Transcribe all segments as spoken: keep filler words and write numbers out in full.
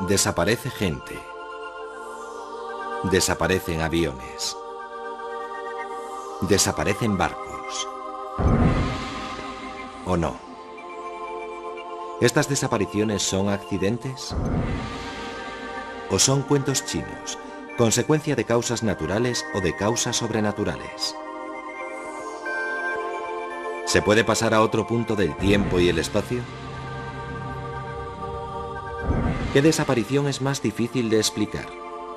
Desaparece gente. Desaparecen aviones. Desaparecen barcos. ¿O no? ¿Estas desapariciones son accidentes? ¿O son cuentos chinos, consecuencia de causas naturales o de causas sobrenaturales? ¿Se puede pasar a otro punto del tiempo y el espacio? ¿Qué desaparición es más difícil de explicar?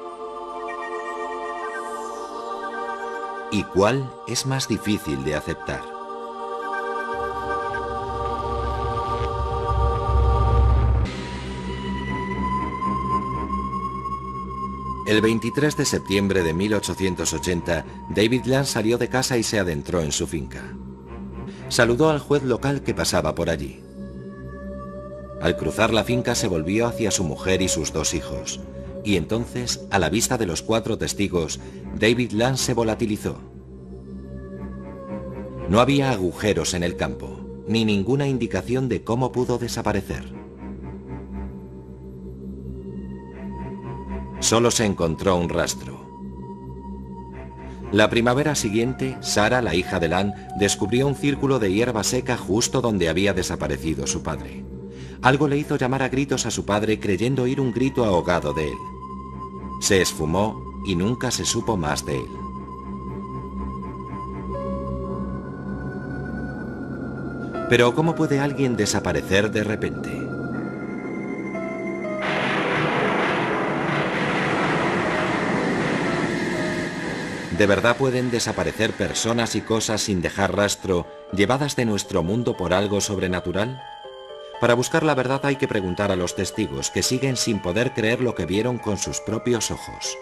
¿Y cuál es más difícil de aceptar? El veintitrés de septiembre de mil ochocientos ochenta, David Land salió de casa y se adentró en su finca. Saludó al juez local que pasaba por allí. Al cruzar la finca se volvió hacia su mujer y sus dos hijos, y entonces, a la vista de los cuatro testigos, David Land se volatilizó. No había agujeros en el campo, ni ninguna indicación de cómo pudo desaparecer. Solo se encontró un rastro. La primavera siguiente, Sarah, la hija de Land, descubrió un círculo de hierba seca justo donde había desaparecido su padre. Algo le hizo llamar a gritos a su padre, creyendo oír un grito ahogado de él. Se esfumó y nunca se supo más de él. Pero ¿cómo puede alguien desaparecer de repente? ¿De verdad pueden desaparecer personas y cosas sin dejar rastro, llevadas de nuestro mundo por algo sobrenatural? Para buscar la verdad hay que preguntar a los testigos, que siguen sin poder creer lo que vieron con sus propios ojos.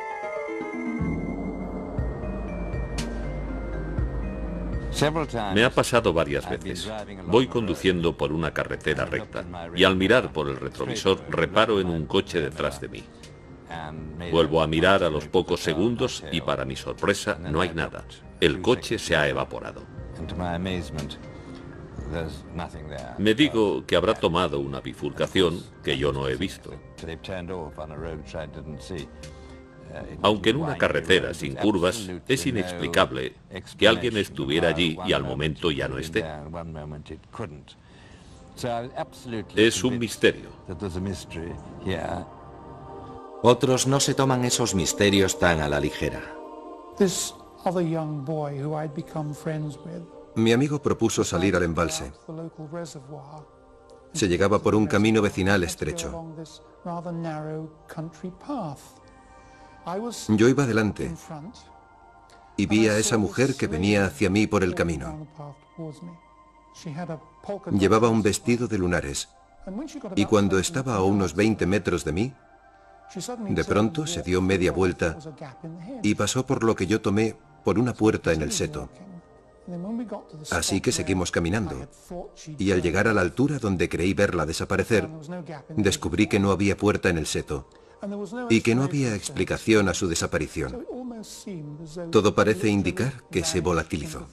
Me ha pasado varias veces. Voy conduciendo por una carretera recta y al mirar por el retrovisor reparo en un coche detrás de mí. Vuelvo a mirar a los pocos segundos y para mi sorpresa no hay nada. El coche se ha evaporado. Me digo que habrá tomado una bifurcación que yo no he visto. Aunque en una carretera sin curvas es inexplicable que alguien estuviera allí y al momento ya no esté. Es un misterio. Otros no se toman esos misterios tan a la ligera. Mi amigo propuso salir al embalse. Se llegaba por un camino vecinal estrecho. Yo iba delante y vi a esa mujer que venía hacia mí por el camino. Llevaba un vestido de lunares y cuando estaba a unos veinte metros de mí, de pronto se dio media vuelta y pasó por lo que yo tomé por una puerta en el seto. Así que seguimos caminando, y al llegar a la altura donde creí verla desaparecer, descubrí que no había puerta en el seto, y que no había explicación a su desaparición. Todo parece indicar que se volatilizó.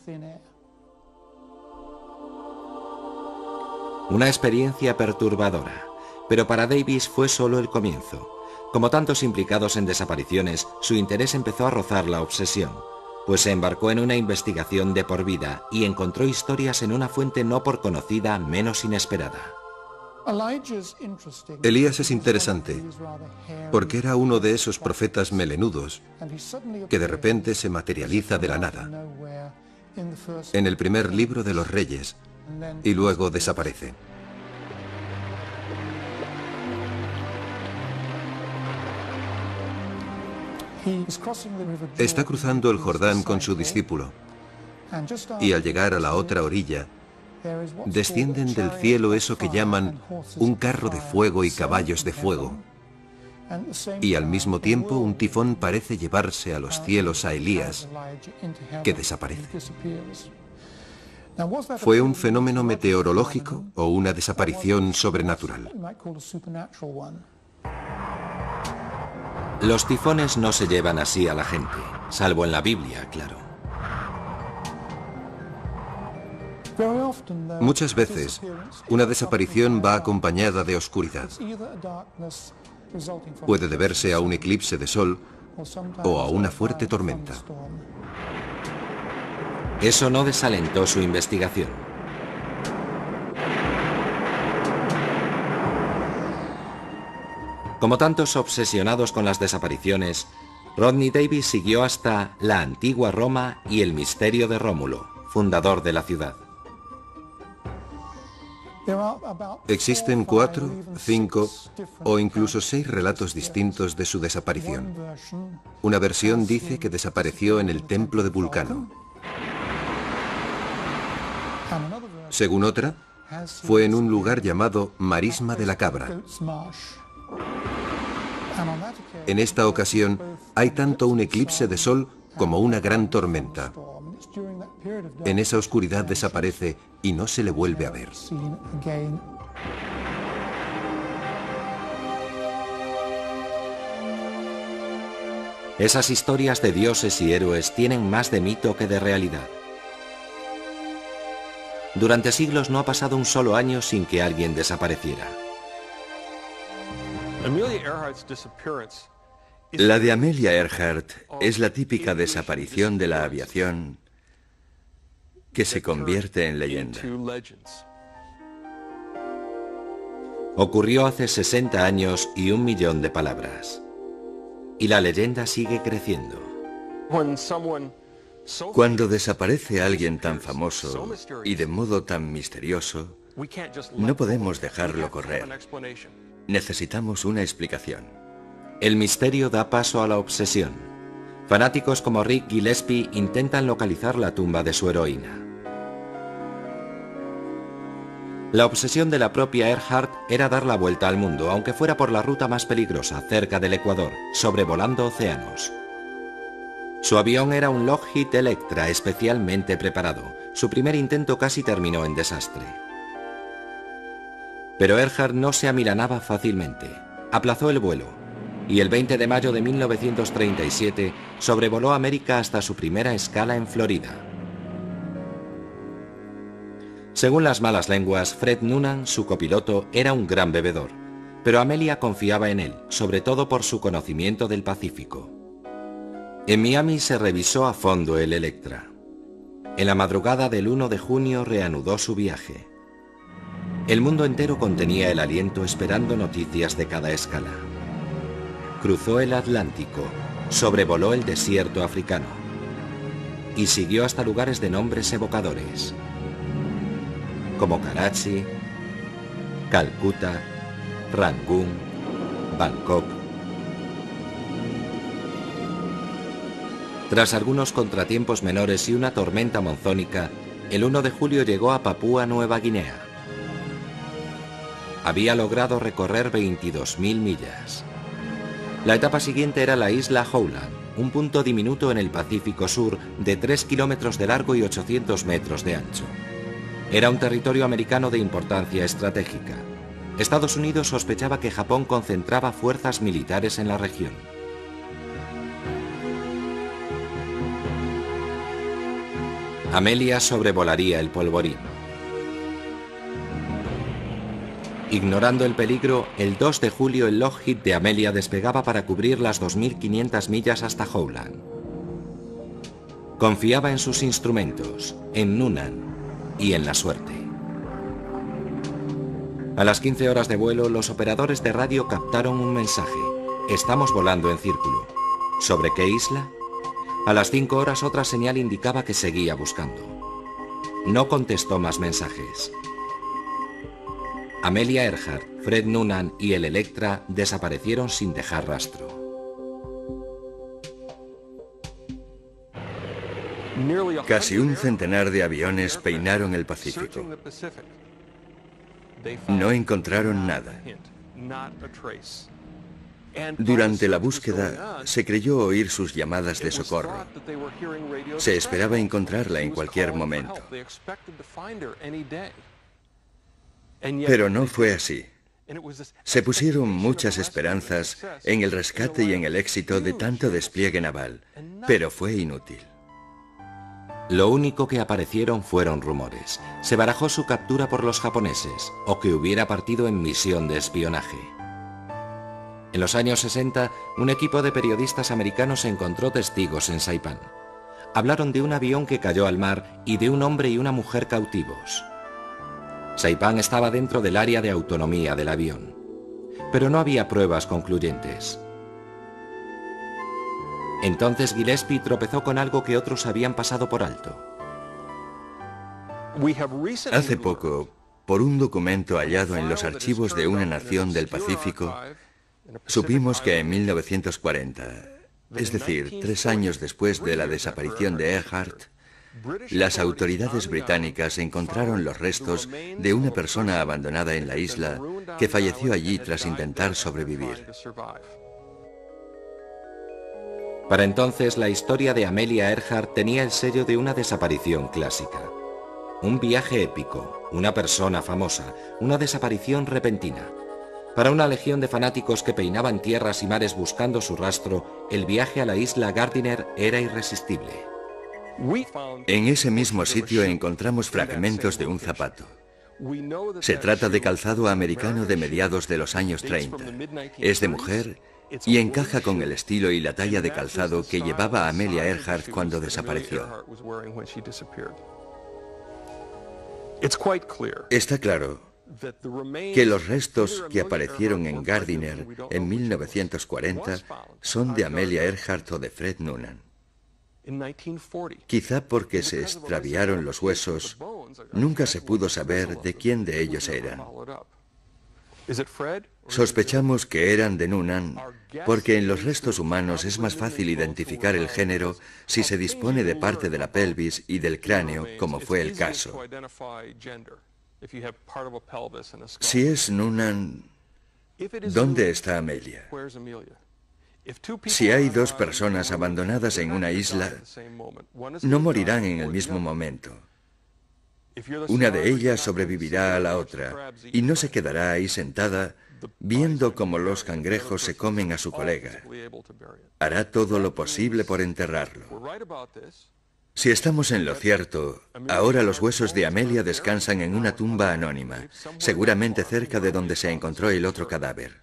Una experiencia perturbadora, pero para Davis fue solo el comienzo. Como tantos implicados en desapariciones, su interés empezó a rozar la obsesión, pues se embarcó en una investigación de por vida y encontró historias en una fuente no por conocida menos inesperada. Elías es interesante, porque era uno de esos profetas melenudos que de repente se materializa de la nada, en el primer libro de los Reyes, y luego desaparece. Está cruzando el Jordán con su discípulo, y al llegar a la otra orilla, descienden del cielo eso que llaman un carro de fuego y caballos de fuego, y al mismo tiempo un tifón parece llevarse a los cielos a Elías, que desaparece. ¿Fue un fenómeno meteorológico o una desaparición sobrenatural? Los tifones no se llevan así a la gente, salvo en la Biblia, claro. Muchas veces, una desaparición va acompañada de oscuridad. Puede deberse a un eclipse de sol o a una fuerte tormenta. Eso no desalentó su investigación. Como tantos obsesionados con las desapariciones, Rodney Davis siguió hasta la antigua Roma y el misterio de Rómulo, fundador de la ciudad. Existen cuatro, cinco o incluso seis relatos distintos de su desaparición. Una versión dice que desapareció en el templo de Vulcano. Según otra, fue en un lugar llamado Marisma de la Cabra. En esta ocasión, hay tanto un eclipse de sol como una gran tormenta. En esa oscuridad desaparece y no se le vuelve a ver. Esas historias de dioses y héroes tienen más de mito que de realidad. Durante siglos no ha pasado un solo año sin que alguien desapareciera. La de Amelia Earhart es la típica desaparición de la aviación que se convierte en leyenda. Ocurrió hace sesenta años y un millón de palabras. Y la leyenda sigue creciendo. Cuando desaparece alguien tan famoso y de modo tan misterioso, no podemos dejarlo correr. Necesitamos una explicación. El misterio da paso a la obsesión. Fanáticos como Rick Gillespie intentan localizar la tumba de su heroína. La obsesión de la propia Earhart era dar la vuelta al mundo, aunque fuera por la ruta más peligrosa, cerca del Ecuador, sobrevolando océanos. Su avión era un Lockheed Electra especialmente preparado. Su primer intento casi terminó en desastre. Pero Earhart no se amilanaba fácilmente. Aplazó el vuelo y el veinte de mayo de mil novecientos treinta y siete sobrevoló América hasta su primera escala en Florida. Según las malas lenguas, Fred Noonan, su copiloto, era un gran bebedor, pero Amelia confiaba en él, sobre todo por su conocimiento del Pacífico. En Miami se revisó a fondo el Electra. En la madrugada del uno de junio reanudó su viaje. El mundo entero contenía el aliento esperando noticias de cada escala. Cruzó el Atlántico, sobrevoló el desierto africano y siguió hasta lugares de nombres evocadores, como Karachi, Calcuta, Rangún, Bangkok. Tras algunos contratiempos menores y una tormenta monzónica, el uno de julio llegó a Papúa Nueva Guinea. Había logrado recorrer veintidós mil millas. La etapa siguiente era la isla Howland, un punto diminuto en el Pacífico Sur de tres kilómetros de largo y ochocientos metros de ancho. Era un territorio americano de importancia estratégica. Estados Unidos sospechaba que Japón concentraba fuerzas militares en la región. Amelia sobrevolaría el polvorín. Ignorando el peligro, el dos de julio el Lockheed de Amelia despegaba para cubrir las dos mil quinientas millas hasta Howland. Confiaba en sus instrumentos, en Noonan y en la suerte. A las quince horas de vuelo, los operadores de radio captaron un mensaje. Estamos volando en círculo. ¿Sobre qué isla? A las cinco horas otra señal indicaba que seguía buscando. No contestó más mensajes. Amelia Earhart, Fred Noonan y el Electra desaparecieron sin dejar rastro. Casi un centenar de aviones peinaron el Pacífico. No encontraron nada. Durante la búsqueda, se creyó oír sus llamadas de socorro. Se esperaba encontrarla en cualquier momento. Pero no fue así. Se pusieron muchas esperanzas en el rescate y en el éxito de tanto despliegue naval, pero fue inútil. Lo único que aparecieron fueron rumores. Se barajó su captura por los japoneses, o que hubiera partido en misión de espionaje. En los años sesenta, un equipo de periodistas americanos encontró testigos en Saipán. Hablaron de un avión que cayó al mar y de un hombre y una mujer cautivos. Saipán estaba dentro del área de autonomía del avión, pero no había pruebas concluyentes. Entonces Gillespie tropezó con algo que otros habían pasado por alto. Hace poco, por un documento hallado en los archivos de una nación del Pacífico, supimos que en mil novecientos cuarenta, es decir, tres años después de la desaparición de Earhart, las autoridades británicas encontraron los restos de una persona abandonada en la isla que falleció allí tras intentar sobrevivir. Para entonces, la historia de Amelia Earhart tenía el sello de una desaparición clásica. Un viaje épico, una persona famosa, una desaparición repentina. Para una legión de fanáticos que peinaban tierras y mares buscando su rastro, el viaje a la isla Gardiner era irresistible. En ese mismo sitio encontramos fragmentos de un zapato. Se trata de calzado americano de mediados de los años treinta. Es de mujer y encaja con el estilo y la talla de calzado que llevaba Amelia Earhart cuando desapareció. Está claro que los restos que aparecieron en Gardiner en mil novecientos cuarenta son de Amelia Earhart o de Fred Noonan. Quizá porque se extraviaron los huesos, nunca se pudo saber de quién de ellos eran. Sospechamos que eran de Noonan porque en los restos humanos es más fácil identificar el género si se dispone de parte de la pelvis y del cráneo, como fue el caso. Si es Noonan, ¿dónde está Amelia? Si hay dos personas abandonadas en una isla, no morirán en el mismo momento. Una de ellas sobrevivirá a la otra y no se quedará ahí sentada viendo cómo los cangrejos se comen a su colega. Hará todo lo posible por enterrarlo. Si estamos en lo cierto, ahora los huesos de Amelia descansan en una tumba anónima, seguramente cerca de donde se encontró el otro cadáver.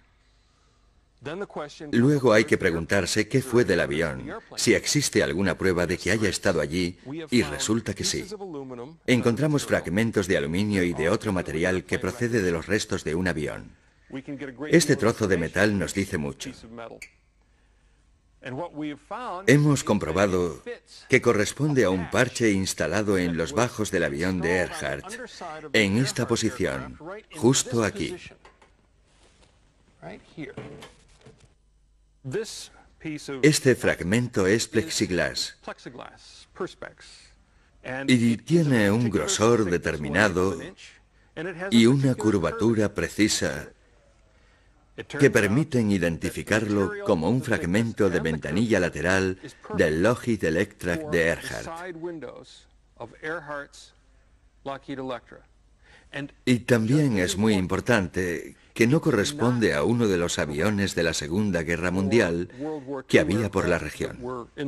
Luego hay que preguntarse qué fue del avión, si existe alguna prueba de que haya estado allí, y resulta que sí. Encontramos fragmentos de aluminio y de otro material que procede de los restos de un avión. Este trozo de metal nos dice mucho. Hemos comprobado que corresponde a un parche instalado en los bajos del avión de Earhart, en esta posición, justo aquí. Este fragmento es plexiglas y tiene un grosor determinado y una curvatura precisa que permiten identificarlo como un fragmento de ventanilla lateral del Lockheed Electra de Earhart. Y también es muy importante que no corresponde a uno de los aviones de la Segunda Guerra Mundial que había por la región.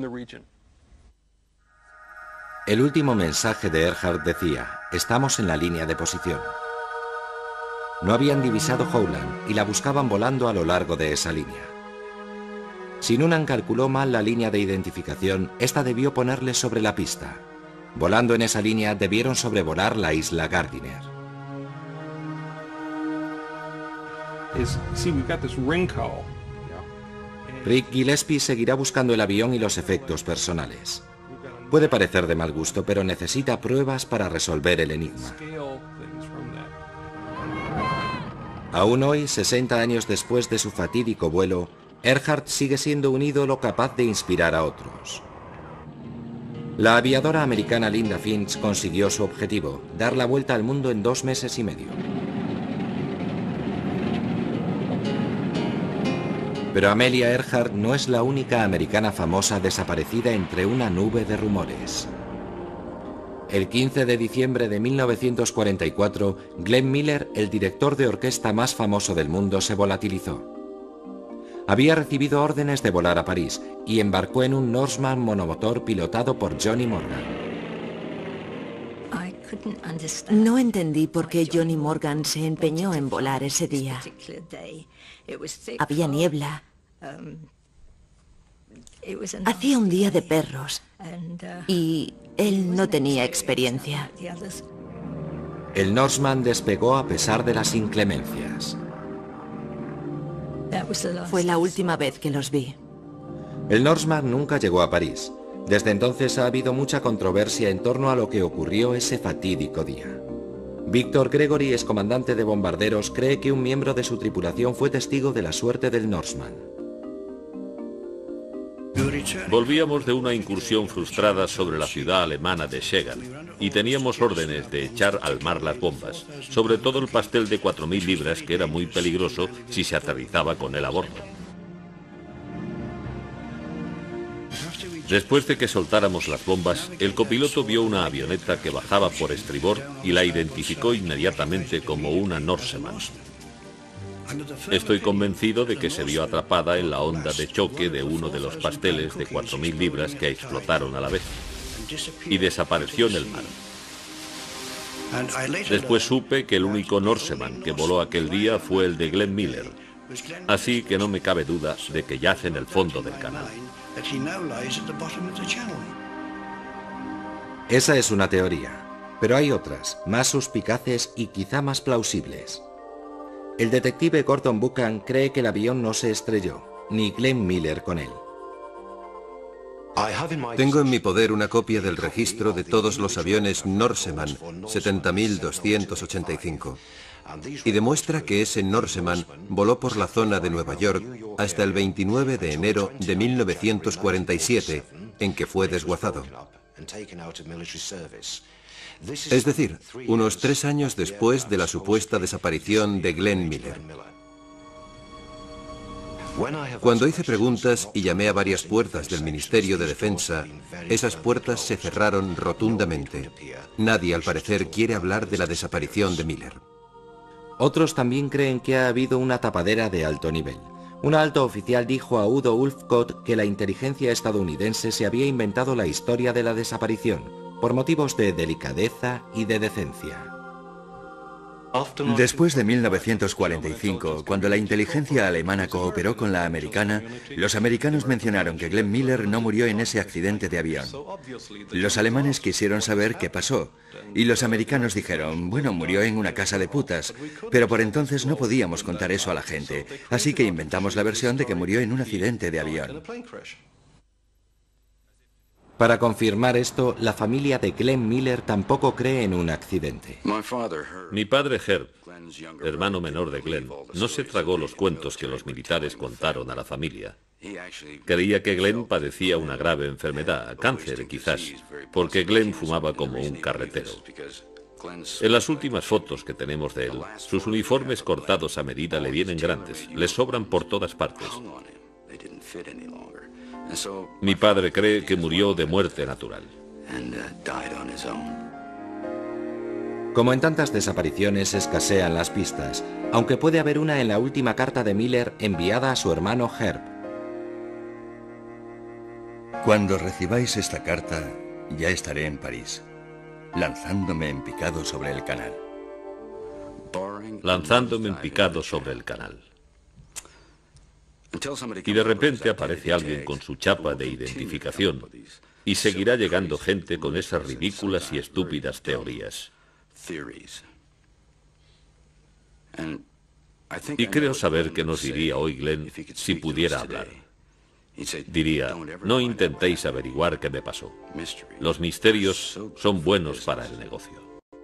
El último mensaje de Earhart decía: estamos en la línea de posición. No habían divisado Howland y la buscaban volando a lo largo de esa línea. Si Noonan calculó mal la línea de identificación, esta debió ponerles sobre la pista. Volando en esa línea, debieron sobrevolar la isla Gardiner. Rick Gillespie seguirá buscando el avión y los efectos personales. Puede parecer de mal gusto, pero necesita pruebas para resolver el enigma. Aún hoy, sesenta años después de su fatídico vuelo, Earhart sigue siendo un ídolo capaz de inspirar a otros. La aviadora americana Linda Finch consiguió su objetivo, dar la vuelta al mundo en dos meses y medio. Pero Amelia Earhart no es la única americana famosa desaparecida entre una nube de rumores. El quince de diciembre de mil novecientos cuarenta y cuatro, Glenn Miller, el director de orquesta más famoso del mundo, se volatilizó. Había recibido órdenes de volar a París y embarcó en un Norseman monomotor pilotado por Johnny Morgan. No entendí por qué Johnny Morgan se empeñó en volar ese día. Había niebla. Hacía un día de perros y él no tenía experiencia. El Norseman despegó a pesar de las inclemencias. Fue la última vez que los vi. El Norseman nunca llegó a París. Desde entonces ha habido mucha controversia en torno a lo que ocurrió ese fatídico día. Victor Gregory, excomandante de bombarderos, cree que un miembro de su tripulación fue testigo de la suerte del Norseman. Volvíamos de una incursión frustrada sobre la ciudad alemana de Schegan y teníamos órdenes de echar al mar las bombas, sobre todo el pastel de cuatro mil libras, que era muy peligroso si se aterrizaba con él a bordo. Después de que soltáramos las bombas, el copiloto vio una avioneta que bajaba por estribor y la identificó inmediatamente como una Norseman. Estoy convencido de que se vio atrapada en la onda de choque de uno de los pasteles de cuatro mil libras que explotaron a la vez y desapareció en el mar. Después supe que el único Norseman que voló aquel día fue el de Glenn Miller, así que no me cabe duda de que yace en el fondo del canal. Esa es una teoría, pero hay otras, más suspicaces y quizá más plausibles. El detective Gordon Buchan cree que el avión no se estrelló, ni Glenn Miller con él. Tengo en mi poder una copia del registro de todos los aviones Norseman setenta mil doscientos ochenta y cinco y demuestra que ese Norseman voló por la zona de Nueva York hasta el veintinueve de enero de mil novecientos cuarenta y siete, en que fue desguazado. Es decir, unos tres años después de la supuesta desaparición de Glenn Miller. Cuando hice preguntas y llamé a varias puertas del Ministerio de Defensa, esas puertas se cerraron rotundamente. Nadie, al parecer, quiere hablar de la desaparición de Miller. Otros también creen que ha habido una tapadera de alto nivel. Un alto oficial dijo a Udo Ulfkott que la inteligencia estadounidense se había inventado la historia de la desaparición, por motivos de delicadeza y de decencia. Después de mil novecientos cuarenta y cinco, cuando la inteligencia alemana cooperó con la americana, los americanos mencionaron que Glenn Miller no murió en ese accidente de avión. Los alemanes quisieron saber qué pasó, y los americanos dijeron, bueno, murió en una casa de putas, pero por entonces no podíamos contar eso a la gente, así que inventamos la versión de que murió en un accidente de avión. Para confirmar esto, la familia de Glenn Miller tampoco cree en un accidente. Mi padre Herb, hermano menor de Glenn, no se tragó los cuentos que los militares contaron a la familia. Creía que Glenn padecía una grave enfermedad, cáncer quizás, porque Glenn fumaba como un carretero. En las últimas fotos que tenemos de él, sus uniformes cortados a medida le vienen grandes, le sobran por todas partes. Mi padre cree que murió de muerte natural. Como en tantas desapariciones, escasean las pistas, aunque puede haber una en la última carta de Miller enviada a su hermano Herb. Cuando recibáis esta carta, ya estaré en París, lanzándome en picado sobre el canal. Lanzándome en picado sobre el canal. Y de repente aparece alguien con su chapa de identificación y seguirá llegando gente con esas ridículas y estúpidas teorías. Y creo saber qué nos diría hoy Glenn si pudiera hablar. Diría, no intentéis averiguar qué me pasó. Los misterios son buenos para el negocio.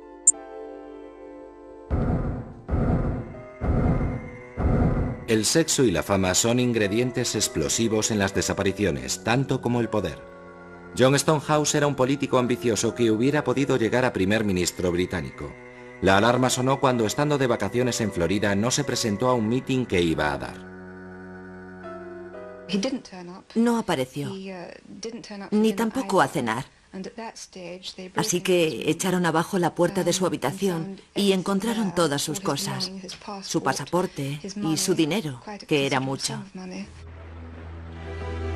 El sexo y la fama son ingredientes explosivos en las desapariciones, tanto como el poder. John Stonehouse era un político ambicioso que hubiera podido llegar a primer ministro británico. La alarma sonó cuando, estando de vacaciones en Florida, no se presentó a un mitin que iba a dar. No apareció, ni tampoco a cenar. Así que echaron abajo la puerta de su habitación y encontraron todas sus cosas, su pasaporte y su dinero, que era mucho.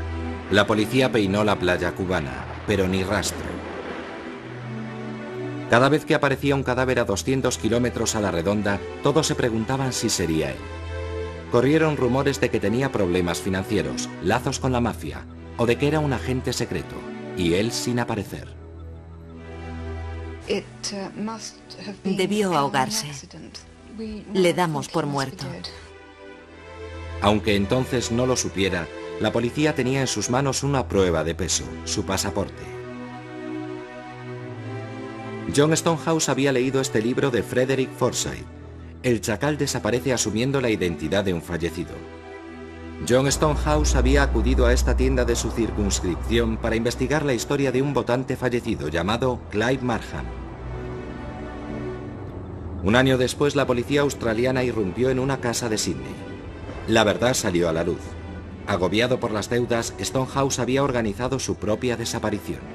La policía peinó la playa cubana, pero ni rastro. Cada vez que aparecía un cadáver a doscientos kilómetros a la redonda, todos se preguntaban si sería él. Corrieron rumores de que tenía problemas financieros, lazos con la mafia, o de que era un agente secreto, y él sin aparecer. Debió ahogarse. Le damos por muerto. Aunque entonces no lo supiera, la policía tenía en sus manos una prueba de peso, su pasaporte. John Stonehouse había leído este libro de Frederick Forsyth. El chacal desaparece asumiendo la identidad de un fallecido. John Stonehouse había acudido a esta tienda de su circunscripción para investigar la historia de un votante fallecido llamado Clive Markham. Un año después, la policía australiana irrumpió en una casa de Sydney. La verdad salió a la luz. Agobiado por las deudas, Stonehouse había organizado su propia desaparición.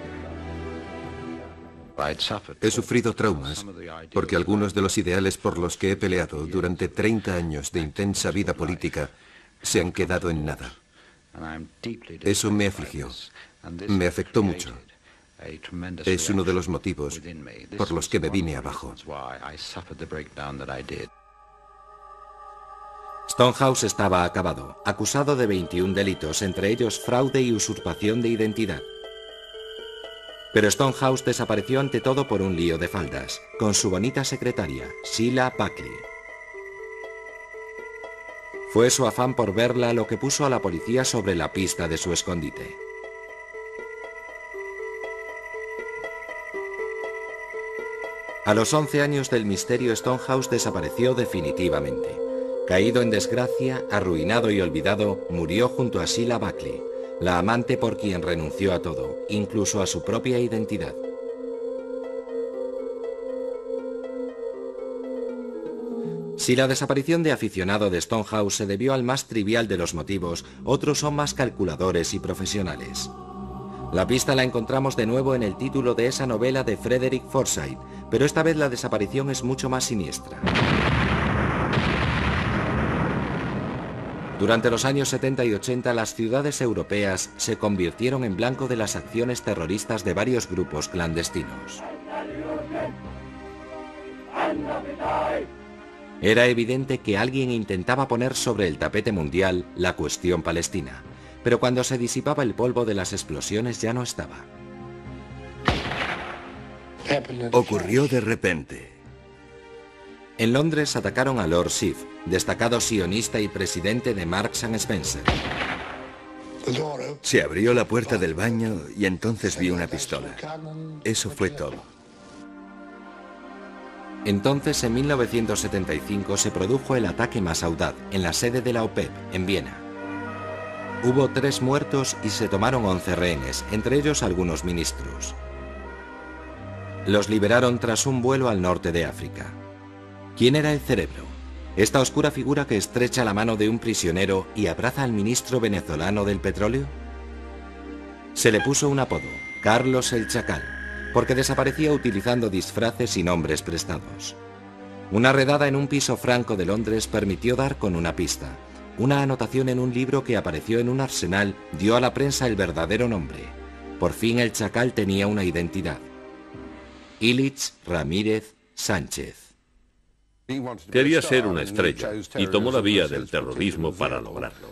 He sufrido traumas porque algunos de los ideales por los que he peleado durante treinta años de intensa vida política se han quedado en nada. Eso me afligió, me afectó mucho. Es uno de los motivos por los que me vine abajo. Stonehouse estaba acabado, acusado de veintiún delitos, entre ellos fraude y usurpación de identidad. Pero Stonehouse desapareció ante todo por un lío de faldas, con su bonita secretaria, Sheila Buckley. Fue su afán por verla lo que puso a la policía sobre la pista de su escondite. A los once años del misterio, Stonehouse desapareció definitivamente. Caído en desgracia, arruinado y olvidado, murió junto a Sheila Buckley, la amante por quien renunció a todo, incluso a su propia identidad. Si la desaparición de aficionado de Stonehouse se debió al más trivial de los motivos, otros son más calculadores y profesionales. La pista la encontramos de nuevo en el título de esa novela de Frederick Forsyth, pero esta vez la desaparición es mucho más siniestra. Durante los años setenta y ochenta, las ciudades europeas se convirtieron en blanco de las acciones terroristas de varios grupos clandestinos. Era evidente que alguien intentaba poner sobre el tapete mundial la cuestión palestina, pero cuando se disipaba el polvo de las explosiones ya no estaba. Ocurrió de repente. En Londres atacaron a Lord Schiff, destacado sionista y presidente de Marks and Spencer. Se abrió la puerta del baño y entonces vi una pistola. Eso fue todo. Entonces, en mil novecientos setenta y cinco, se produjo el ataque más audaz en la sede de la OPEP, en Viena. Hubo tres muertos y se tomaron once rehenes, entre ellos algunos ministros. Los liberaron tras un vuelo al norte de África. ¿Quién era el cerebro? ¿Esta oscura figura que estrecha la mano de un prisionero y abraza al ministro venezolano del petróleo? Se le puso un apodo, Carlos el Chacal, porque desaparecía utilizando disfraces y nombres prestados. Una redada en un piso franco de Londres permitió dar con una pista. Una anotación en un libro que apareció en un arsenal dio a la prensa el verdadero nombre. Por fin el Chacal tenía una identidad. Ilich Ramírez Sánchez. Quería ser una estrella y tomó la vía del terrorismo para lograrlo.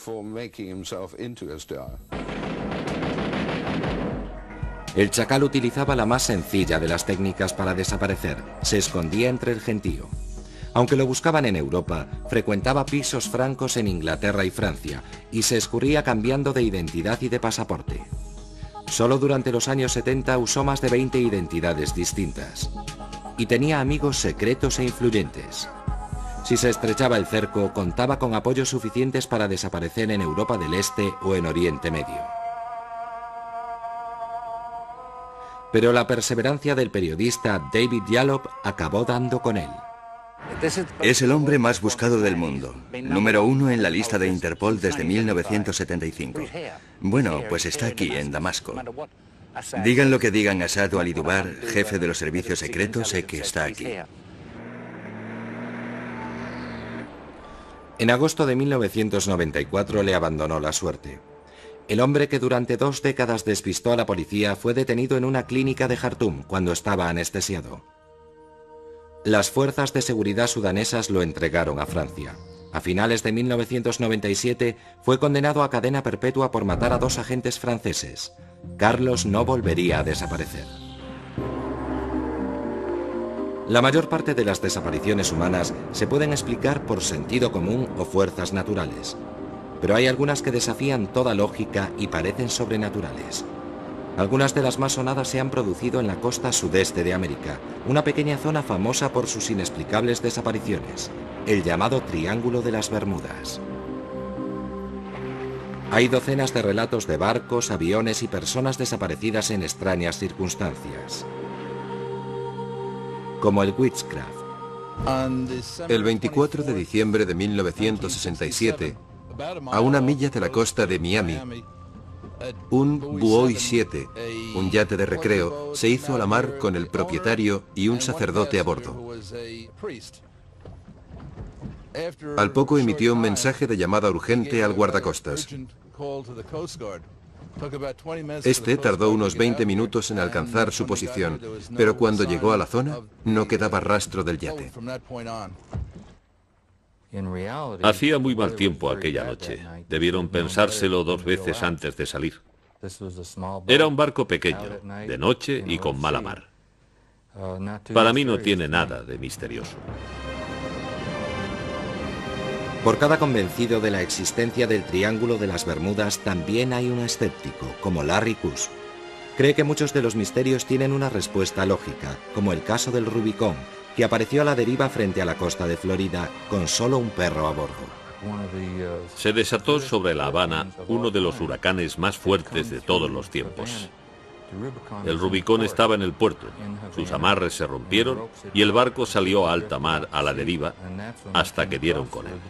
El Chacal utilizaba la más sencilla de las técnicas para desaparecer. Se escondía entre el gentío. Aunque lo buscaban en Europa, frecuentaba pisos francos en Inglaterra y Francia y se escurría cambiando de identidad y de pasaporte. Solo durante los años setenta usó más de veinte identidades distintas. Y tenía amigos secretos e influyentes. Si se estrechaba el cerco, contaba con apoyos suficientes para desaparecer en Europa del Este o en Oriente Medio. Pero la perseverancia del periodista David Yallop acabó dando con él. Es el hombre más buscado del mundo, número uno en la lista de Interpol desde mil novecientos setenta y cinco. Bueno, pues está aquí, en Damasco. Digan lo que digan a Asad al-Dubar, jefe de los servicios secretos, sé que está aquí. En agosto de mil novecientos noventa y cuatro le abandonó la suerte. El hombre que durante dos décadas despistó a la policía fue detenido en una clínica de Jartum cuando estaba anestesiado. Las fuerzas de seguridad sudanesas lo entregaron a Francia. A finales de mil novecientos noventa y siete fue condenado a cadena perpetua por matar a dos agentes franceses. Carlos no volvería a desaparecer. La mayor parte de las desapariciones humanas se pueden explicar por sentido común o fuerzas naturales, pero hay algunas que desafían toda lógica y parecen sobrenaturales. Algunas de las más sonadas se han producido en la costa sudeste de América, una pequeña zona famosa por sus inexplicables desapariciones, el llamado Triángulo de las Bermudas. Hay docenas de relatos de barcos, aviones y personas desaparecidas en extrañas circunstancias, como el Witchcraft. El veinticuatro de diciembre de mil novecientos sesenta y siete, a una milla de la costa de Miami, un Buoy siete, un yate de recreo, se hizo a la mar con el propietario y un sacerdote a bordo. Al poco emitió un mensaje de llamada urgente al guardacostas. Este tardó unos veinte minutos en alcanzar su posición, pero cuando llegó a la zona, no quedaba rastro del yate. Hacía muy mal tiempo aquella noche. Debieron pensárselo dos veces antes de salir. Era un barco pequeño, de noche y con mala mar. Para mí no tiene nada de misterioso. Por cada convencido de la existencia del Triángulo de las Bermudas también hay un escéptico, como Larry Kuss. Cree que muchos de los misterios tienen una respuesta lógica, como el caso del Rubicón, que apareció a la deriva frente a la costa de Florida con solo un perro a bordo. Se desató sobre La Habana uno de los huracanes más fuertes de todos los tiempos. El Rubicón estaba en el puerto, sus amarres se rompieron y el barco salió a alta mar a la deriva hasta que dieron con él.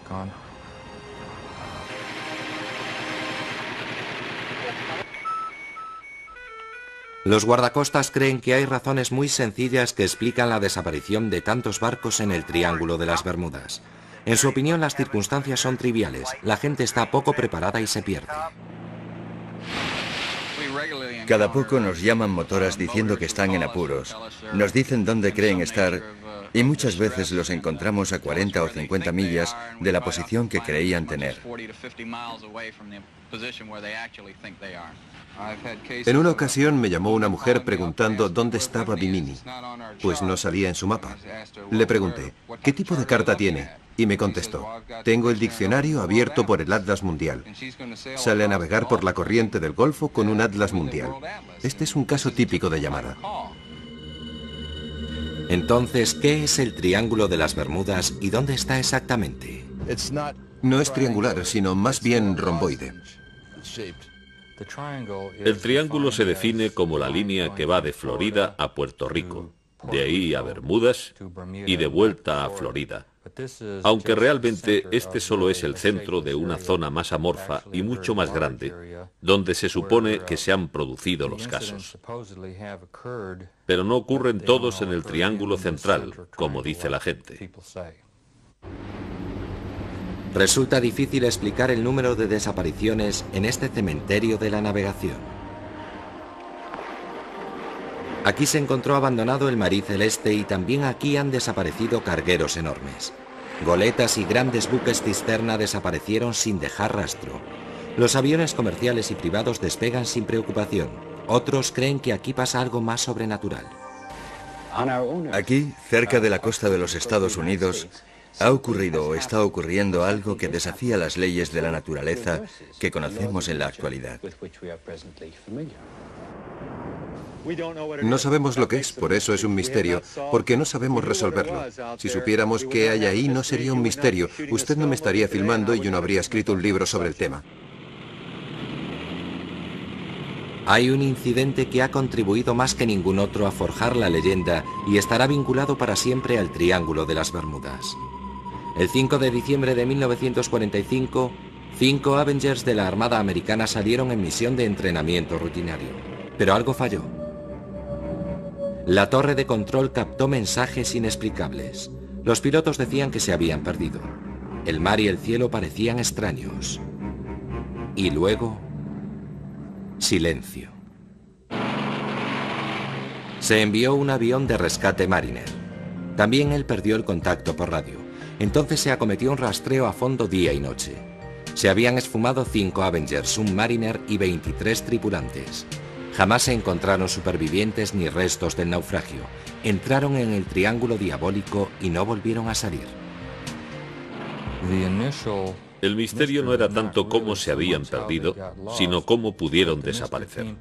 Los guardacostas creen que hay razones muy sencillas que explican la desaparición de tantos barcos en el Triángulo de las Bermudas. En su opinión, las circunstancias son triviales, la gente está poco preparada y se pierde. Cada poco nos llaman motoras diciendo que están en apuros. Nos dicen dónde creen estar y muchas veces los encontramos a cuarenta o cincuenta millas de la posición que creían tener. En una ocasión me llamó una mujer preguntando dónde estaba Bimini, pues no salía en su mapa. Le pregunté, ¿qué tipo de carta tiene? Y me contestó, tengo el diccionario abierto por el Atlas Mundial. Sale a navegar por la corriente del Golfo con un Atlas Mundial. Este es un caso típico de llamada. Entonces, ¿qué es el Triángulo de las Bermudas y dónde está exactamente? No es triangular, sino más bien romboide. El triángulo se define como la línea que va de Florida a Puerto Rico, de ahí a Bermudas y de vuelta a Florida. Aunque realmente este solo es el centro de una zona más amorfa y mucho más grande, donde se supone que se han producido los casos. Pero no ocurren todos en el triángulo central, como dice la gente. Resulta difícil explicar el número de desapariciones en este cementerio de la navegación. Aquí se encontró abandonado el Marie Celeste y también aquí han desaparecido cargueros enormes. Goletas y grandes buques cisterna desaparecieron sin dejar rastro. Los aviones comerciales y privados despegan sin preocupación. Otros creen que aquí pasa algo más sobrenatural. Aquí, cerca de la costa de los Estados Unidos, ha ocurrido o está ocurriendo algo que desafía las leyes de la naturaleza que conocemos en la actualidad. No sabemos lo que es, por eso es un misterio, porque no sabemos resolverlo. Si supiéramos qué hay ahí, no sería un misterio. Usted no me estaría filmando y yo no habría escrito un libro sobre el tema. Hay un incidente que ha contribuido más que ningún otro a forjar la leyenda y estará vinculado para siempre al Triángulo de las Bermudas. El cinco de diciembre de mil novecientos cuarenta y cinco, cinco Avengers de la Armada Americana salieron en misión de entrenamiento rutinario. Pero algo falló. La torre de control captó mensajes inexplicables. Los pilotos decían que se habían perdido. El mar y el cielo parecían extraños. Y luego, Silencio. Se envió un avión de rescate Mariner. También él perdió el contacto por radio. Entonces se acometió un rastreo a fondo día y noche. Se habían esfumado cinco Avengers, un Mariner y veintitrés tripulantes. Jamás se encontraron supervivientes ni restos del naufragio. Entraron en el triángulo diabólico y no volvieron a salir. El misterio no era tanto cómo se habían perdido, sino cómo pudieron desaparecer.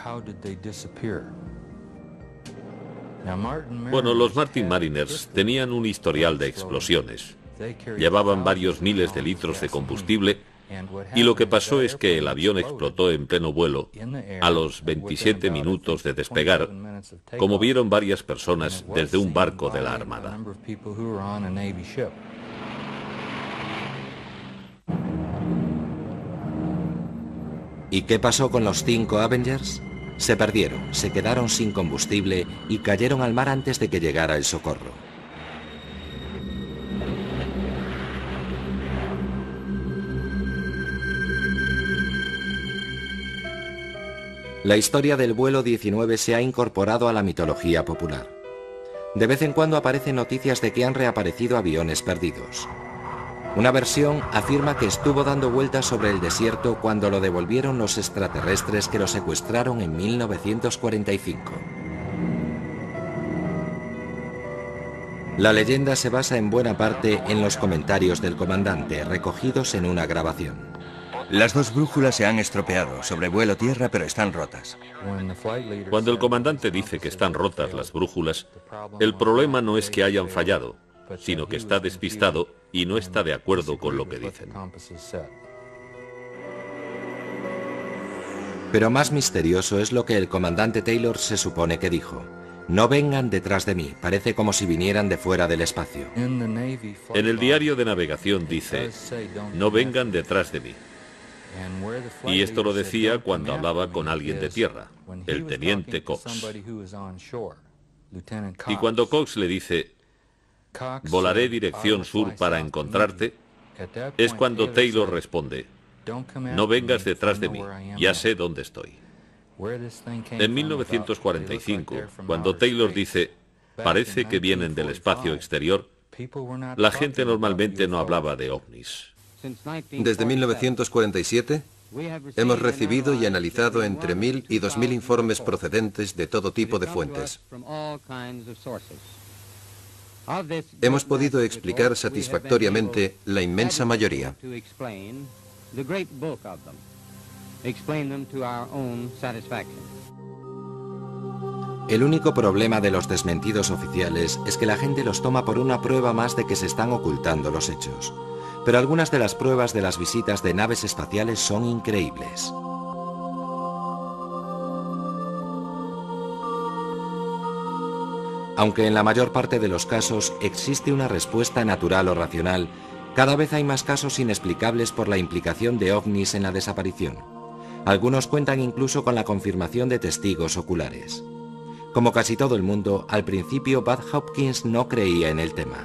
Bueno, los Martin Mariners tenían un historial de explosiones. Llevaban varios miles de litros de combustible y lo que pasó es que el avión explotó en pleno vuelo a los veintisiete minutos de despegar, como vieron varias personas desde un barco de la Armada. ¿Y qué pasó con los cinco Avengers? Se perdieron, se quedaron sin combustible y cayeron al mar antes de que llegara el socorro. La historia del vuelo diecinueve se ha incorporado a la mitología popular. De vez en cuando aparecen noticias de que han reaparecido aviones perdidos. Una versión afirma que estuvo dando vueltas sobre el desierto cuando lo devolvieron los extraterrestres que lo secuestraron en mil novecientos cuarenta y cinco. La leyenda se basa en buena parte en los comentarios del comandante, recogidos en una grabación. Las dos brújulas se han estropeado, sobrevuelo tierra, pero están rotas. Cuando el comandante dice que están rotas las brújulas, el problema no es que hayan fallado, sino que está despistado y no está de acuerdo con lo que dicen. Pero más misterioso es lo que el comandante Taylor se supone que dijo. No vengan detrás de mí, parece como si vinieran de fuera del espacio. En el diario de navegación dice, no vengan detrás de mí. Y esto lo decía cuando hablaba con alguien de tierra, el teniente Cox. Y cuando Cox le dice, volaré dirección sur para encontrarte, es cuando Taylor responde, no vengas detrás de mí, ya sé dónde estoy. En mil novecientos cuarenta y cinco, cuando Taylor dice, parece que vienen del espacio exterior, la gente normalmente no hablaba de ovnis. Desde mil novecientos cuarenta y siete, hemos recibido y analizado entre mil y dos mil informes procedentes de todo tipo de fuentes. Hemos podido explicar satisfactoriamente la inmensa mayoría. El único problema de los desmentidos oficiales es que la gente los toma por una prueba más de que se están ocultando los hechos. Pero algunas de las pruebas de las visitas de naves espaciales son increíbles. Aunque en la mayor parte de los casos existe una respuesta natural o racional, cada vez hay más casos inexplicables por la implicación de ovnis en la desaparición. Algunos cuentan incluso con la confirmación de testigos oculares. Como casi todo el mundo, al principio Bud Hopkins no creía en el tema.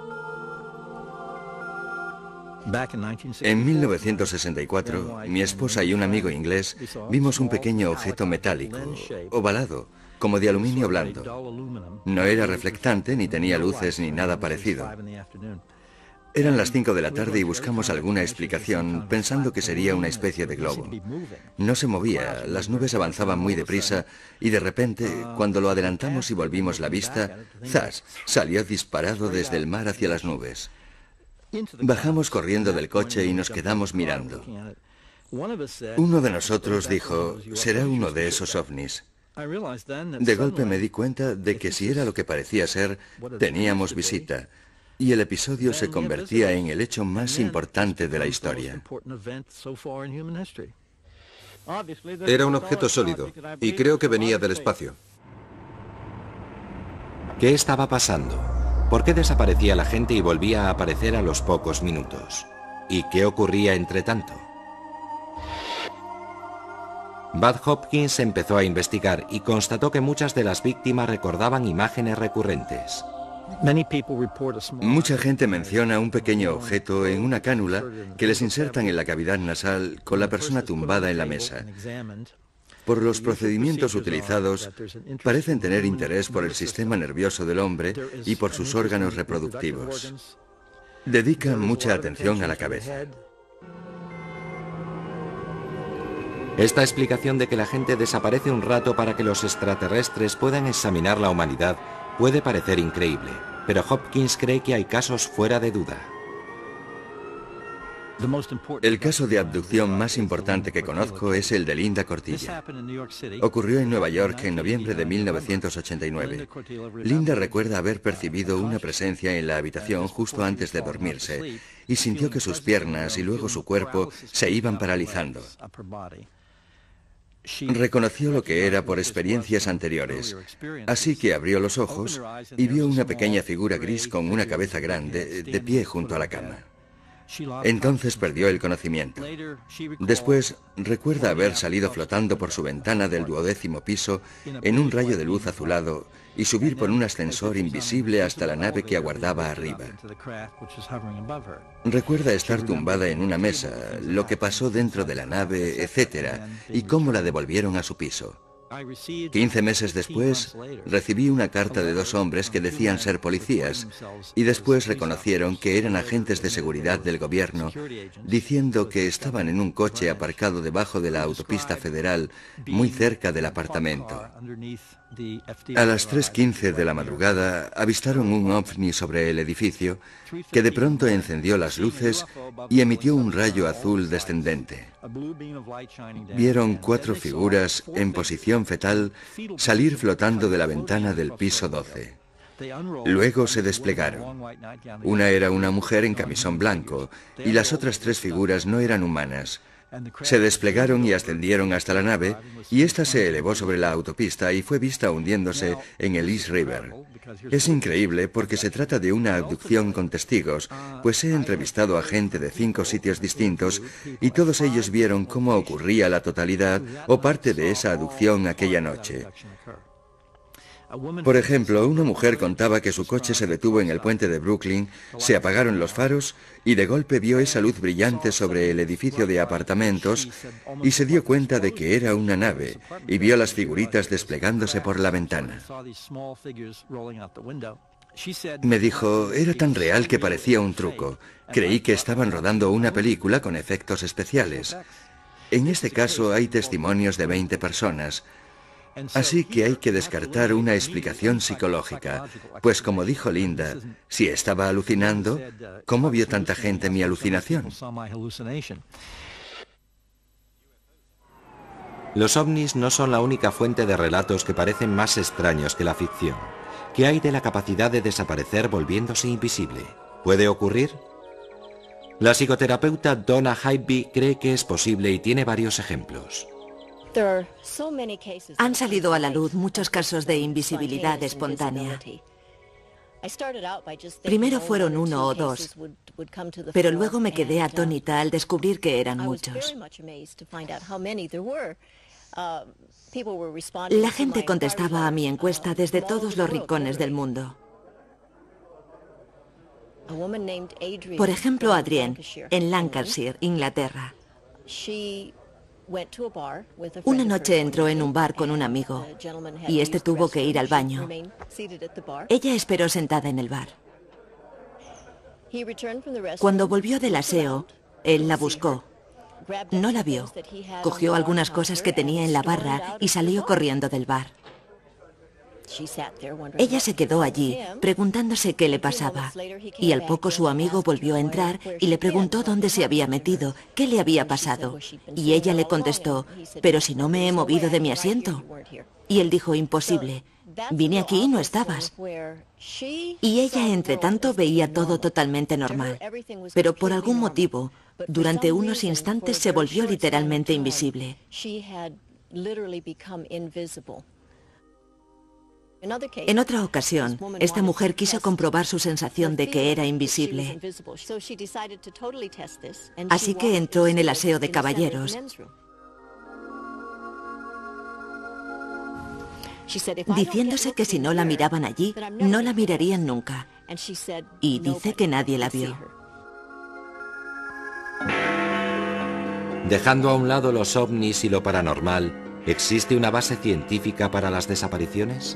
En mil novecientos sesenta y cuatro, mi esposa y un amigo inglés vimos un pequeño objeto metálico, ovalado, como de aluminio blando. No era reflectante, ni tenía luces, ni nada parecido. Eran las cinco de la tarde y buscamos alguna explicación, pensando que sería una especie de globo. No se movía, las nubes avanzaban muy deprisa, y de repente, cuando lo adelantamos y volvimos la vista, ¡zas!, salió disparado desde el mar hacia las nubes. Bajamos corriendo del coche y nos quedamos mirando. Uno de nosotros dijo, será uno de esos ovnis. De golpe me di cuenta de que si era lo que parecía ser, teníamos visita, y el episodio se convertía en el hecho más importante de la historia. Era un objeto sólido, y creo que venía del espacio. ¿Qué estaba pasando? ¿Por qué desaparecía la gente y volvía a aparecer a los pocos minutos? ¿Y qué ocurría entre tanto? Bud Hopkins empezó a investigar y constató que muchas de las víctimas recordaban imágenes recurrentes. Mucha gente menciona un pequeño objeto en una cánula que les insertan en la cavidad nasal con la persona tumbada en la mesa. Por los procedimientos utilizados, parecen tener interés por el sistema nervioso del hombre y por sus órganos reproductivos. Dedican mucha atención a la cabeza. Esta explicación de que la gente desaparece un rato para que los extraterrestres puedan examinar la humanidad puede parecer increíble, pero Hopkins cree que hay casos fuera de duda. El caso de abducción más importante que conozco es el de Linda Cortilla. Ocurrió en Nueva York en noviembre de mil novecientos ochenta y nueve. Linda recuerda haber percibido una presencia en la habitación justo antes de dormirse y sintió que sus piernas y luego su cuerpo se iban paralizando. Reconoció lo que era por experiencias anteriores, así que abrió los ojos y vio una pequeña figura gris con una cabeza grande de pie junto a la cama. Entonces perdió el conocimiento. Después recuerda haber salido flotando por su ventana del duodécimo piso en un rayo de luz azulado y subir por un ascensor invisible hasta la nave que aguardaba arriba. Recuerda estar tumbada en una mesa, lo que pasó dentro de la nave, etcétera, y cómo la devolvieron a su piso. Quince meses después, recibí una carta de dos hombres que decían ser policías y después reconocieron que eran agentes de seguridad del gobierno, diciendo que estaban en un coche aparcado debajo de la autopista federal, muy cerca del apartamento. A las tres quince de la madrugada avistaron un ovni sobre el edificio que de pronto encendió las luces y emitió un rayo azul descendente. Vieron cuatro figuras en posición fetal salir flotando de la ventana del piso doce. Luego se desplegaron. Una era una mujer en camisón blanco y las otras tres figuras no eran humanas. Se desplegaron y ascendieron hasta la nave, y ésta se elevó sobre la autopista y fue vista hundiéndose en el East River. Es increíble porque se trata de una abducción con testigos, pues he entrevistado a gente de cinco sitios distintos y todos ellos vieron cómo ocurría la totalidad o parte de esa abducción aquella noche. Por ejemplo, una mujer contaba que su coche se detuvo en el puente de Brooklyn, se apagaron los faros y de golpe vio esa luz brillante sobre el edificio de apartamentos y se dio cuenta de que era una nave y vio las figuritas desplegándose por la ventana. Me dijo, era tan real que parecía un truco. Creí que estaban rodando una película con efectos especiales. En este caso hay testimonios de veinte personas. Así que hay que descartar una explicación psicológica, pues como dijo Linda, si estaba alucinando, ¿cómo vio tanta gente mi alucinación? Los ovnis no son la única fuente de relatos que parecen más extraños que la ficción. ¿Qué hay de la capacidad de desaparecer volviéndose invisible? ¿Puede ocurrir? La psicoterapeuta Donna Hybe cree que es posible y tiene varios ejemplos. Han salido a la luz muchos casos de invisibilidad espontánea. Primero fueron uno o dos, pero luego me quedé atónita al descubrir que eran muchos. La gente contestaba a mi encuesta desde todos los rincones del mundo. Por ejemplo, Adrienne, en Lancashire, Inglaterra. Una noche entró en un bar con un amigo y este tuvo que ir al baño. Ella esperó sentada en el bar. Cuando volvió del aseo, él la buscó. No la vio. Cogió algunas cosas que tenía en la barra y salió corriendo del bar. Ella se quedó allí, preguntándose qué le pasaba, y al poco su amigo volvió a entrar y le preguntó dónde se había metido, qué le había pasado, y ella le contestó, pero si no me he movido de mi asiento. Y él dijo, imposible, vine aquí y no estabas. Y ella, entre tanto, veía todo totalmente normal, pero por algún motivo, durante unos instantes se volvió literalmente invisible. En otra ocasión, esta mujer quiso comprobar su sensación de que era invisible. Así que entró en el aseo de caballeros. Diciéndose que si no la miraban allí, no la mirarían nunca. Y dice que nadie la vio. Dejando a un lado los ovnis y lo paranormal, ¿Existe una base científica para las desapariciones?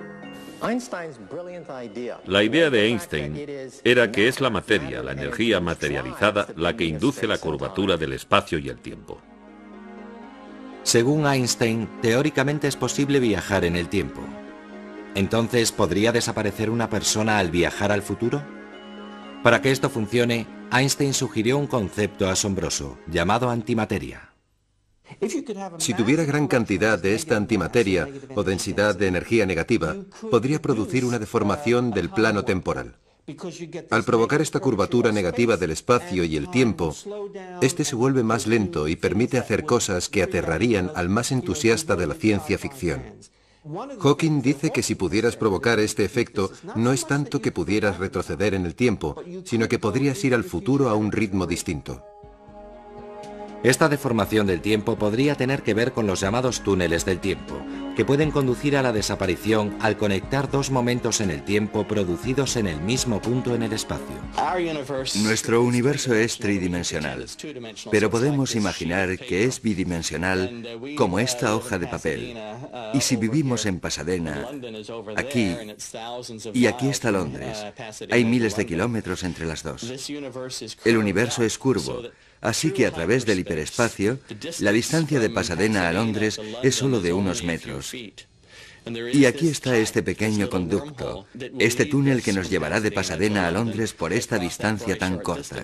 La idea de Einstein era que es la materia, la energía materializada, la que induce la curvatura del espacio y el tiempo. Según Einstein, teóricamente es posible viajar en el tiempo. Entonces, ¿podría desaparecer una persona al viajar al futuro? Para que esto funcione, Einstein sugirió un concepto asombroso, llamado antimateria. Si tuviera gran cantidad de esta antimateria o densidad de energía negativa, podría producir una deformación del plano temporal. Al provocar esta curvatura negativa del espacio y el tiempo, este se vuelve más lento y permite hacer cosas que aterrarían al más entusiasta de la ciencia ficción. Hawking dice que si pudieras provocar este efecto, no es tanto que pudieras retroceder en el tiempo, sino que podrías ir al futuro a un ritmo distinto. Esta deformación del tiempo podría tener que ver con los llamados túneles del tiempo, que pueden conducir a la desaparición al conectar dos momentos en el tiempo producidos en el mismo punto en el espacio. Nuestro universo es tridimensional, pero podemos imaginar que es bidimensional como esta hoja de papel. Y si vivimos en Pasadena, aquí, y aquí está Londres, hay miles de kilómetros entre las dos. El universo es curvo, así que a través del hiperespacio, la distancia de Pasadena a Londres es solo de unos metros. Y aquí está este pequeño conducto, este túnel que nos llevará de Pasadena a Londres por esta distancia tan corta.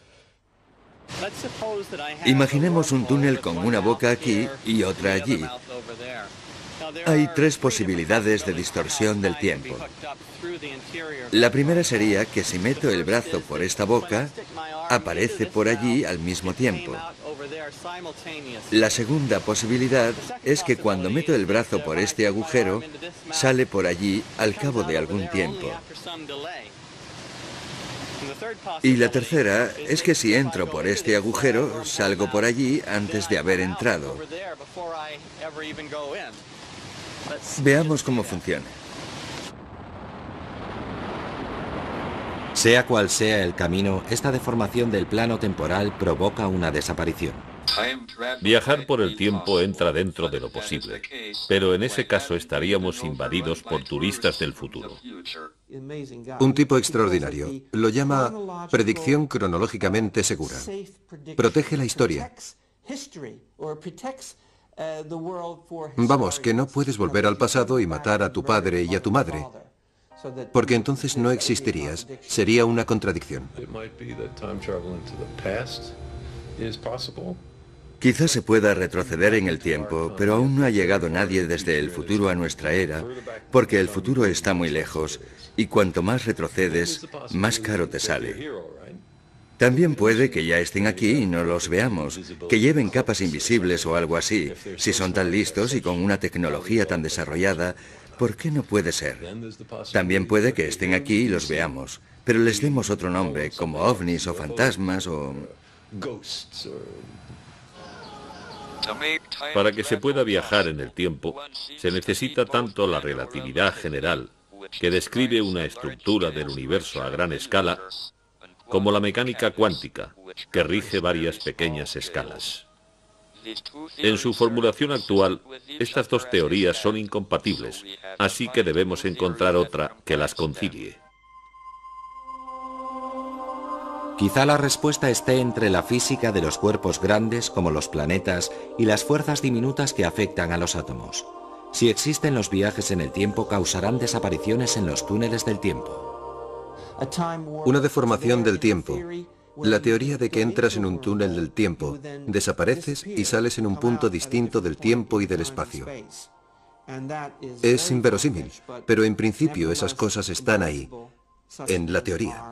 Imaginemos un túnel con una boca aquí y otra allí. Hay tres posibilidades de distorsión del tiempo. La primera sería que si meto el brazo por esta boca, aparece por allí al mismo tiempo. La segunda posibilidad es que cuando meto el brazo por este agujero, sale por allí al cabo de algún tiempo. Y la tercera es que si entro por este agujero, salgo por allí antes de haber entrado. Veamos cómo funciona. Sea cual sea el camino, esta deformación del plano temporal provoca una desaparición. Viajar por el tiempo entra dentro de lo posible, pero en ese caso estaríamos invadidos por turistas del futuro. Un tipo extraordinario. Lo llama predicción cronológicamente segura. Protege la historia. Vamos, que no puedes volver al pasado y matar a tu padre y a tu madre, porque entonces no existirías. Sería una contradicción. Quizás se pueda retroceder en el tiempo, pero aún no ha llegado nadie desde el futuro a nuestra era, porque el futuro está muy lejos, y cuanto más retrocedes, más caro te sale. También puede que ya estén aquí y no los veamos, que lleven capas invisibles o algo así. Si son tan listos y con una tecnología tan desarrollada, ¿por qué no puede ser? También puede que estén aquí y los veamos, pero les demos otro nombre, como ovnis o fantasmas o... Para que se pueda viajar en el tiempo, se necesita tanto la relatividad general, que describe una estructura del universo a gran escala, como la mecánica cuántica, que rige varias pequeñas escalas. En su formulación actual, estas dos teorías son incompatibles, así que debemos encontrar otra que las concilie. Quizá la respuesta esté entre la física de los cuerpos grandes, como los planetas, y las fuerzas diminutas que afectan a los átomos. Si existen los viajes en el tiempo, causarán desapariciones en los túneles del tiempo. Una deformación del tiempo. La teoría de que entras en un túnel del tiempo, desapareces y sales en un punto distinto del tiempo y del espacio. Es inverosímil, pero en principio esas cosas están ahí, en la teoría.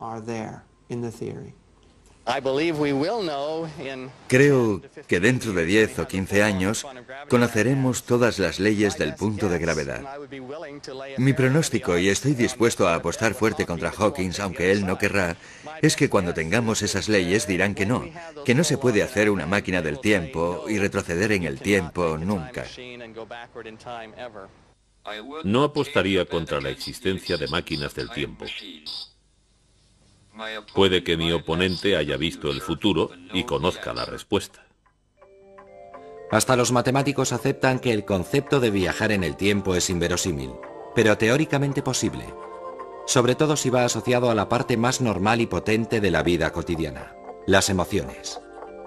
Creo que dentro de diez o quince años conoceremos todas las leyes del punto de gravedad. Mi pronóstico, y estoy dispuesto a apostar fuerte contra Hawking, aunque él no querrá, es que cuando tengamos esas leyes dirán que no, que no se puede hacer una máquina del tiempo y retroceder en el tiempo nunca. No apostaría contra la existencia de máquinas del tiempo. Puede que mi oponente haya visto el futuro y conozca la respuesta. Hasta los matemáticos aceptan que el concepto de viajar en el tiempo es inverosímil, pero teóricamente posible, sobre todo si va asociado a la parte más normal y potente de la vida cotidiana, las emociones.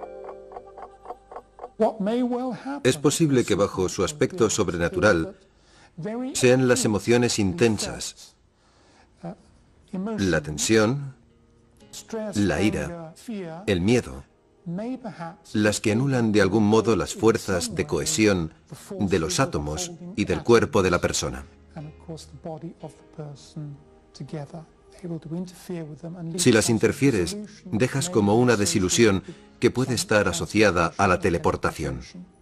Es posible que bajo su aspecto sobrenatural sean las emociones intensas, la tensión, la ira, el miedo, las que anulan de algún modo las fuerzas de cohesión de los átomos y del cuerpo de la persona. Si las interfieres, dejas como una desilusión que puede estar asociada a la teleportación.